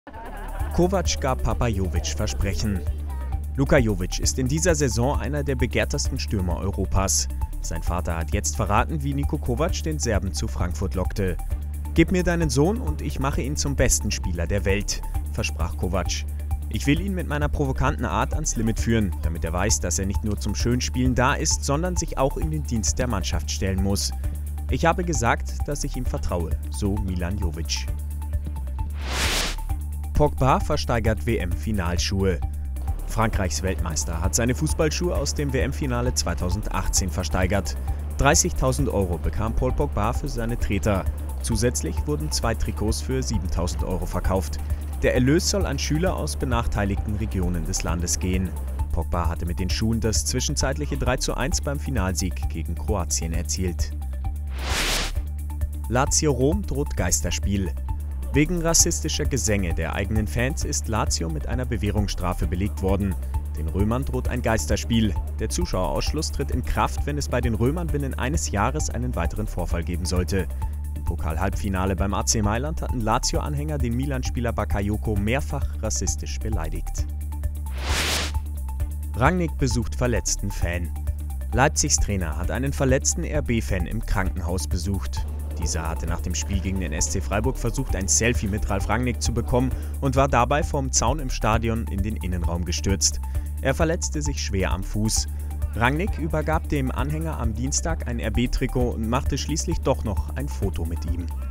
Kovac gab Papa Jovic Versprechen. Luka Jovic ist in dieser Saison einer der begehrtesten Stürmer Europas. Sein Vater hat jetzt verraten, wie Niko Kovac den Serben zu Frankfurt lockte. „Gib mir deinen Sohn und ich mache ihn zum besten Spieler der Welt“, versprach Kovac. „Ich will ihn mit meiner provokanten Art ans Limit führen, damit er weiß, dass er nicht nur zum Schönspielen da ist, sondern sich auch in den Dienst der Mannschaft stellen muss. Ich habe gesagt, dass ich ihm vertraue“, so Milan Jovic. Pogba versteigert WM-Finalschuhe. Frankreichs Weltmeister hat seine Fußballschuhe aus dem WM-Finale 2018 versteigert. 30.000 € bekam Paul Pogba für seine Treter. Zusätzlich wurden 2 Trikots für 7.000 € verkauft. Der Erlös soll an Schüler aus benachteiligten Regionen des Landes gehen. Pogba hatte mit den Schuhen das zwischenzeitliche 3:1 beim Finalsieg gegen Kroatien erzielt. Lazio Rom droht Geisterspiel. Wegen rassistischer Gesänge der eigenen Fans ist Lazio mit einer Bewährungsstrafe belegt worden. Den Römern droht ein Geisterspiel. Der Zuschauerausschluss tritt in Kraft, wenn es bei den Römern binnen eines Jahres einen weiteren Vorfall geben sollte. Im Pokal-Halbfinale beim AC Mailand hatten Lazio-Anhänger den Milan-Spieler Bakayoko mehrfach rassistisch beleidigt. Rangnick besucht verletzten Fan. Leipzigs Trainer hat einen verletzten RB-Fan im Krankenhaus besucht. Dieser hatte nach dem Spiel gegen den SC Freiburg versucht, ein Selfie mit Ralf Rangnick zu bekommen und war dabei vom Zaun im Stadion in den Innenraum gestürzt. Er verletzte sich schwer am Fuß. Rangnick übergab dem Anhänger am Dienstag ein RB-Trikot und machte schließlich doch noch ein Foto mit ihm.